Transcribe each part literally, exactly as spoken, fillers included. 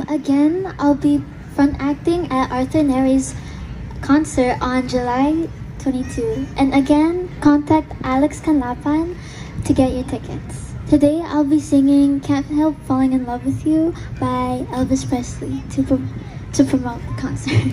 again, I'll be front acting at Arthur Neri's concert on July twenty-second. And again, contact Alex Canlapan to get your tickets. Today, I'll be singing Can't Help Falling in Love with You by Elvis Presley to, pro to promote the concert.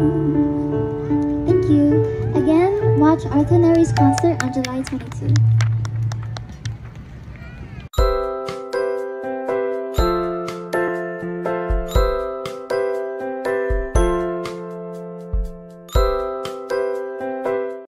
Watch Arthur Neri's concert on July twenty-second.